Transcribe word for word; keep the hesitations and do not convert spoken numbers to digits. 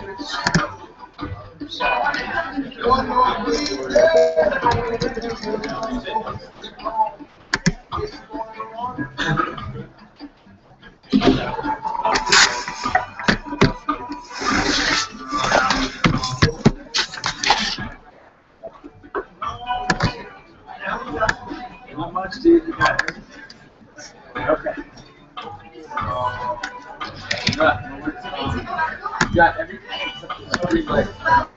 Not much, dude. You got it. Okay. You got, you got everything except the three legs.